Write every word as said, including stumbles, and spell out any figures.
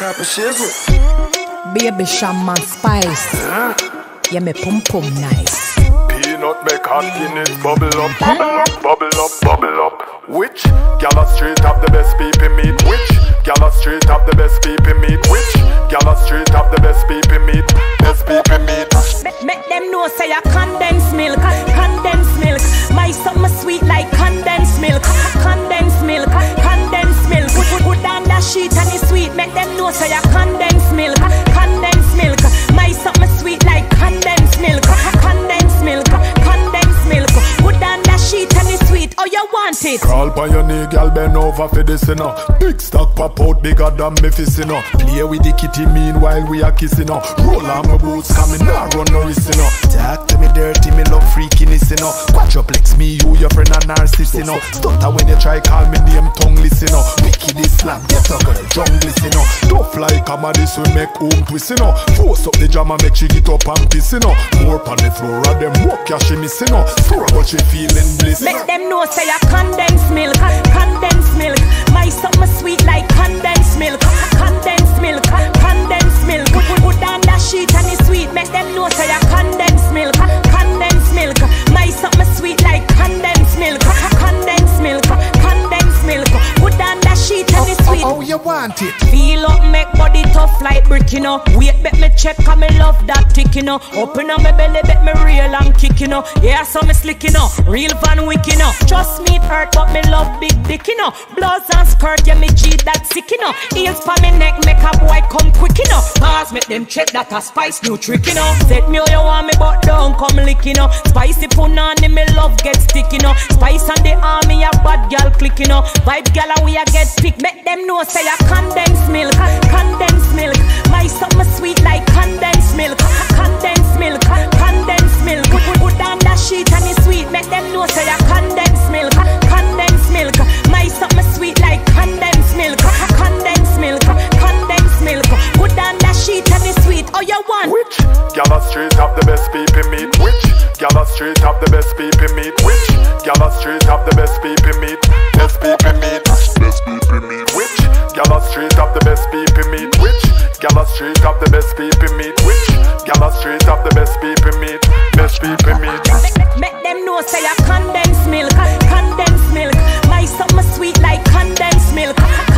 copper shizzle. Baby shaman spice. Huh? Yeah, me pum pum nice. Peanut make hot Guinness bubble up, bubble up, bubble up, bubble up. Which gala straight have the best people meat? Which gala straight have the best people meat? Which gala straight have the best people meat? Best people meat. Make them know say a condensed milk, condensed milk. My summer sweet like condensed milk, condensed milk, condensed milk. Put, put, put down that sheet and it's sweet. Make them know say a condensed milk, condensed milk. My summer sweet like condensed milk, condensed milk, condensed milk. Put down that sheet and it's sweet. Oh, you want it? Crawl by your knee, girl, bend over for this, you know. Big stock pop out bigger than me fist, you know. Play with the kitty meanwhile we are kissing, you know. Roll on my boots, coming now, run no risk, you know. Talk to me dirty, me love freakiness, you know. Quadruplex me, you, your friend, and narcissist, you know. Stutter when you try call me name, tongue listen, you know. Wicked Islam, get a girl, jungle, you know. Don't fly, come on, this will make home twist, you know. Force up the jam and make she get up and piss, you know. More on the floor, and them walk, yeah, she miss, you know. Store but she feeling bliss. Make them know say a condensed milk, condensed milk. My summer sweet like condensed milk, condensed milk, condensed milk. Put, put, put down that sheet and it's sweet. Make them know say a condensed milk, condensed milk. My summer sweet like condensed milk, condensed milk, condensed milk. Put down that sheet and it's sweet. Oh, oh, you want it? Feel up, make body tough like brick, you know. Wait, bet me check, cause me love that tick, you know. Open up my belly, bet me real and kick, you know. Yeah, so me slick, you know. Real Van Wick, you know. Trust me, it hurt, but me love big dick, you know. Blouse and skirt, yeah, me G that sick, you know. Heels for me neck, make a boy come quick, you know. Pause, make them check that a spice new trick, you know. Set me how you want me, but don't come lick, you know. Spicy punani, me love get stick, you know. Spice on the army, a bad gal click, you know. Vibe gal, we a get pick. Make them know say a condensed milk, condensed milk. My summer sweet like condensed milk, condensed milk, condensed milk. Put, put, put down that sheet and it's sweet. Make them know say a condensed milk, condensed milk. My summer sweet like condensed milk, condensed milk, condensed milk. Put down that sheet and it's sweet. Oh, you want? Which gala straight have the best people meat? Which gala straight have the best people meat? Which gala straight have the best people meat? Best people meat, best people meat. Which gala straight have the best people meat? Which gala straight have the best people meat? Which gala straight have the best people meat? Best people meat. Make them know say a condensed milk, condensed milk. My summer sweet like condensed milk.